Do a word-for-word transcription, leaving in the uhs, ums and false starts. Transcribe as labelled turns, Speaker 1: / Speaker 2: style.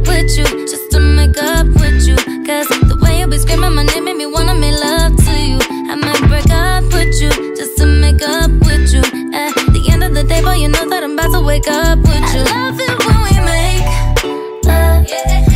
Speaker 1: with you, just to make up with you. Cause the way you be screaming my name made me wanna make love to you. I might break up with you, just to make up with you. At the end of the day, boy, you know that I'm about to wake up with you. I love it when we make love, yeah.